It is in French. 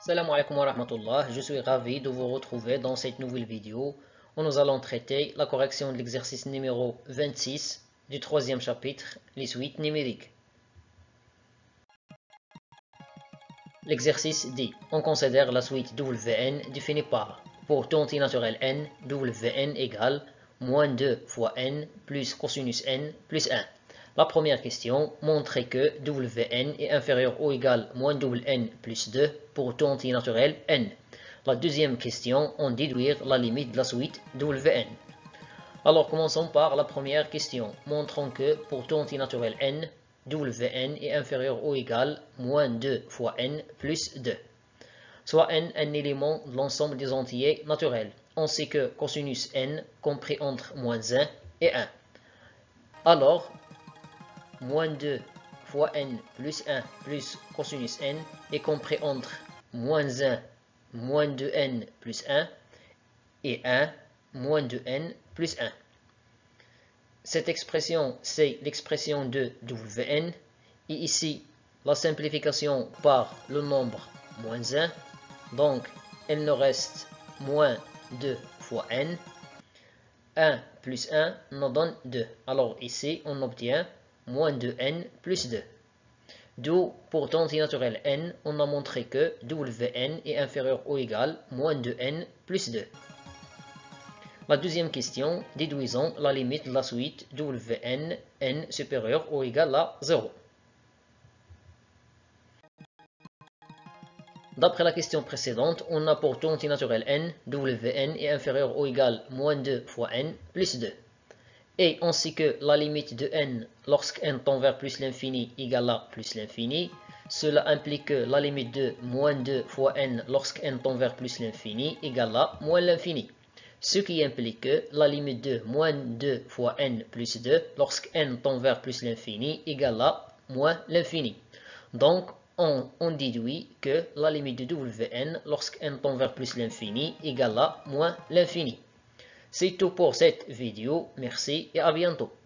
Salam alaikum wa rahmatullah, je suis ravi de vous retrouver dans cette nouvelle vidéo où nous allons traiter la correction de l'exercice numéro 26 du troisième chapitre, les suites numériques. L'exercice dit, on considère la suite Wn définie par, pour tout entier naturel n, Wn égale moins 2 fois n plus cosinus n plus 1. La première question montre que Wn est inférieur ou égal moins double n plus 2 pour tout entier naturel n. La deuxième question, on déduire la limite de la suite Wn. Alors commençons par la première question, montrant que pour tout entier naturel n, Wn est inférieur ou égal moins 2 fois n plus 2. Soit n un élément de l'ensemble des entiers naturels. On sait que cosinus n compris entre moins 1 et 1. Alors, moins 2 fois n plus 1 plus cosinus n est compris entre moins 1 moins 2n plus 1 et 1 moins 2n plus 1. Cette expression, c'est l'expression de Wn, et ici, la simplification par le nombre moins 1, donc il nous reste moins 2 fois n, 1 plus 1 nous donne 2, alors ici on obtient moins 2n plus 2. D'où, pour tout entier naturel n, on a montré que Wn est inférieur ou égal moins 2n plus 2. La deuxième question, déduisons la limite de la suite Wn n supérieur ou égal à 0. D'après la question précédente, on a pour tout entier naturel n, Wn est inférieur ou égal moins 2 fois n plus 2. Et on sait que la limite de n lorsque n tend vers plus l'infini égale à plus l'infini. Cela implique que la limite de moins 2 fois n lorsque n tend vers plus l'infini égale à moins l'infini. Ce qui implique que la limite de moins 2 fois n plus 2 lorsque n tend vers plus l'infini égale à moins l'infini. Donc, on déduit que la limite de Wn lorsque n tend vers plus l'infini égale à moins l'infini. C'est tout pour cette vidéo. Merci et à bientôt.